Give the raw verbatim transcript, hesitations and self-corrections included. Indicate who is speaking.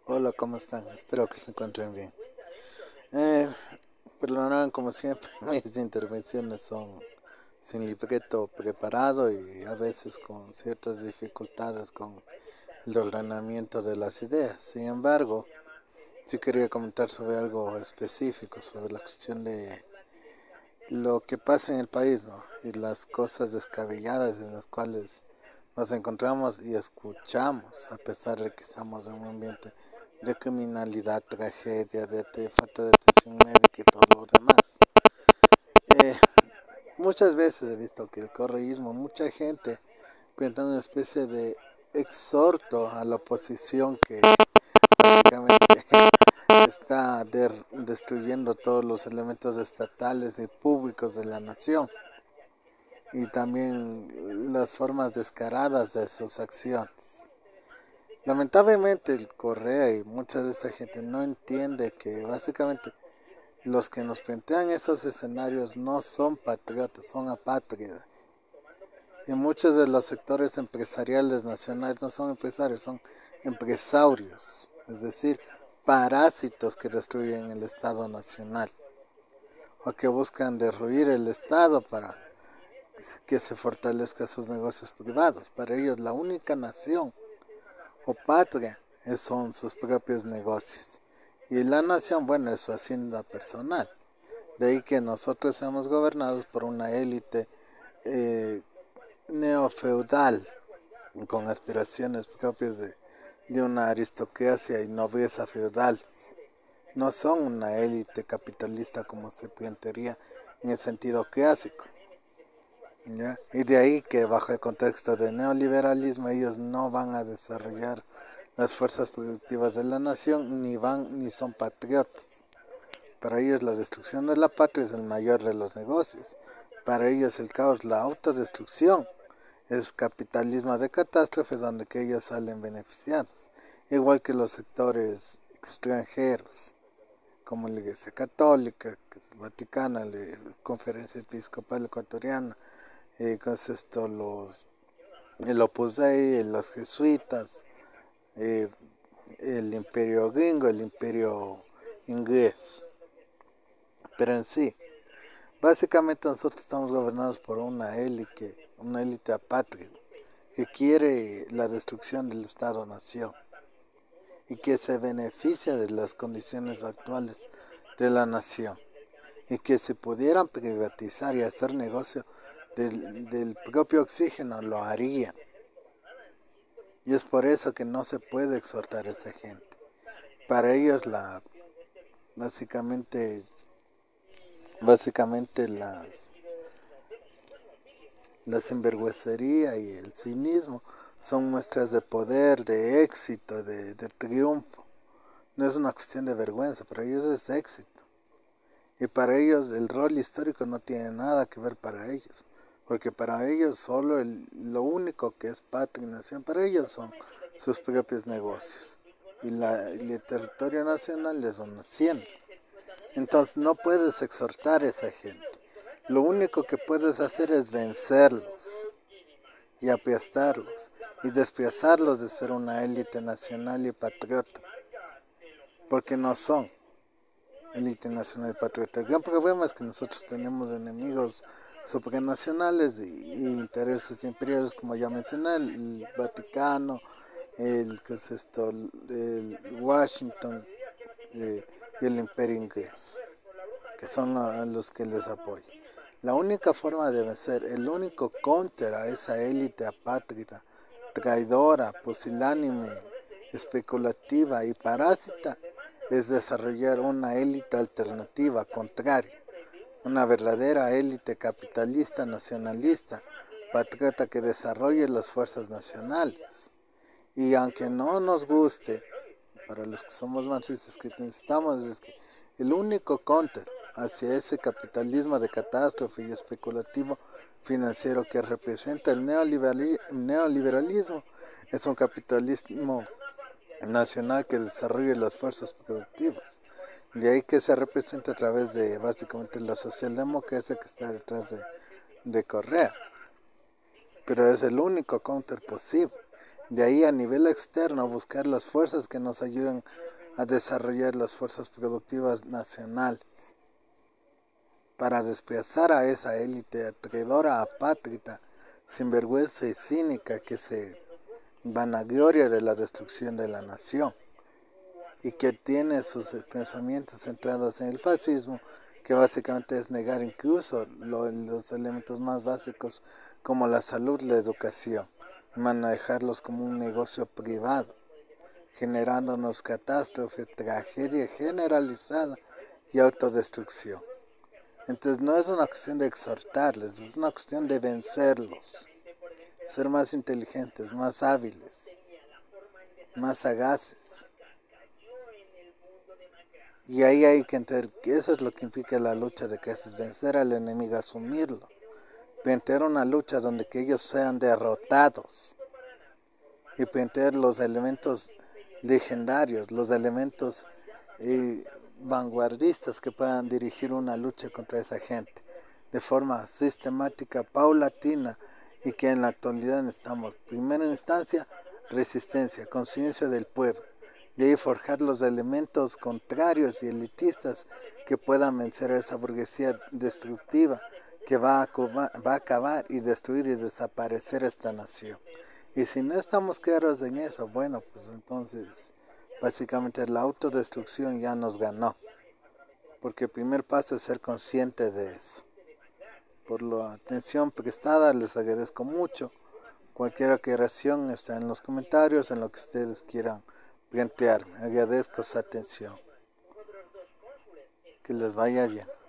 Speaker 1: Hola, ¿cómo están? Espero que se encuentren bien. Eh, Perdonarán como siempre, mis intervenciones son sin libreto preparado y a veces con ciertas dificultades con el ordenamiento de las ideas. Sin embargo, sí quería comentar sobre algo específico, sobre la cuestión de lo que pasa en el país, ¿no? Y las cosas descabelladas en las cuales nos encontramos y escuchamos, a pesar de que estamos en un ambiente de criminalidad, tragedia, de, de falta de atención médica y todo lo demás. Eh, Muchas veces he visto que el correísmo, mucha gente pinta una especie de exhorto a la oposición que básicamente está de, destruyendo todos los elementos estatales y públicos de la nación y también las formas descaradas de sus acciones. Lamentablemente el Correa y mucha de esta gente no entiende que básicamente los que nos plantean esos escenarios no son patriotas, son apátridas. Y muchos de los sectores empresariales nacionales no son empresarios, son empresarios, es decir, parásitos que destruyen el Estado nacional o que buscan derruir el Estado para que se fortalezcan sus negocios privados. Para ellos la única nación o patria son sus propios negocios. Y la nación, bueno, es su hacienda personal. De ahí que nosotros seamos gobernados por una élite eh, neofeudal, con aspiraciones propias de, de una aristocracia y nobleza feudales. No son una élite capitalista como se plantearía en el sentido clásico. ¿Ya? Y de ahí que bajo el contexto de neoliberalismo ellos no van a desarrollar las fuerzas productivas de la nación, ni van ni son patriotas. Para ellos la destrucción de la patria es el mayor de los negocios. Para ellos el caos, la autodestrucción, es capitalismo de catástrofes donde que ellos salen beneficiados. Igual que los sectores extranjeros, como la Iglesia Católica, que es el Vaticano, la Conferencia Episcopal Ecuatoriana, eh, con esto los, el Opus Dei, los jesuitas, eh, el imperio gringo, el imperio inglés. Pero en sí, básicamente nosotros estamos gobernados por una élite, una élite apátrida, que quiere la destrucción del Estado-Nación y que se beneficia de las condiciones actuales de la nación. Y que si pudieran privatizar y hacer negocio del, del propio oxígeno, lo harían. Y es por eso que no se puede exhortar a esa gente. Para ellos la básicamente básicamente las la sinvergüencería y el cinismo son muestras de poder, de éxito, de, de triunfo. No es una cuestión de vergüenza, para ellos es éxito. Y para ellos el rol histórico no tiene nada que ver para ellos. Porque para ellos solo el, lo único que es patria y nación, para ellos son sus propios negocios. Y, la, y el territorio nacional es una hacienda. Entonces no puedes exhortar a esa gente. Lo único que puedes hacer es vencerlos y aplastarlos y despiazarlos de ser una élite nacional y patriota. Porque no son élite nacional y patriota. El gran problema es que nosotros tenemos enemigos supranacionales y, y intereses imperiales, como ya mencioné, el Vaticano, el, ¿qué es esto? el Washington eh, y el imperio inglés, que son a los que les apoyan. La única forma de vencer, el único counter a esa élite apátrida, traidora, pusilánime, especulativa y parásita, es desarrollar una élite alternativa, contraria, una verdadera élite capitalista, nacionalista, patriota que desarrolle las fuerzas nacionales. Y aunque no nos guste, para los que somos marxistas, que necesitamos es que el único counter hacia ese capitalismo de catástrofe y especulativo financiero que representa el neoliberalismo es un capitalismo nacional que desarrolle las fuerzas productivas. De ahí que se representa a través de básicamente la socialdemocracia que está detrás de, de Correa. Pero es el único counter posible. De ahí a nivel externo buscar las fuerzas que nos ayuden a desarrollar las fuerzas productivas nacionales para desplazar a esa élite traidora, apátrida, sinvergüenza y cínica que se vanagloria de la destrucción de la nación y que tiene sus pensamientos centrados en el fascismo, que básicamente es negar incluso lo, los elementos más básicos como la salud, la educación, manejarlos como un negocio privado, generándonos catástrofe, tragedia generalizada y autodestrucción. Entonces no es una cuestión de exhortarles, es una cuestión de vencerlos, ser más inteligentes, más hábiles, más sagaces. Y ahí hay que entender que eso es lo que implica la lucha de clases, vencer al enemigo, asumirlo, plantear una lucha donde que ellos sean derrotados y plantear los elementos legendarios, los elementos eh, vanguardistas que puedan dirigir una lucha contra esa gente de forma sistemática, paulatina, y que en la actualidad necesitamos, primera instancia, resistencia, conciencia del pueblo, y ahí forjar los elementos contrarios y elitistas que puedan vencer a esa burguesía destructiva que va a, va a acabar y destruir y desaparecer esta nación. Y si no estamos claros en eso, bueno, pues entonces básicamente la autodestrucción ya nos ganó, porque el primer paso es ser consciente de eso. Por la atención prestada les agradezco mucho. Cualquier aclaración está en los comentarios, en lo que ustedes quieran plantearme. Agradezco su atención. Que les vaya bien.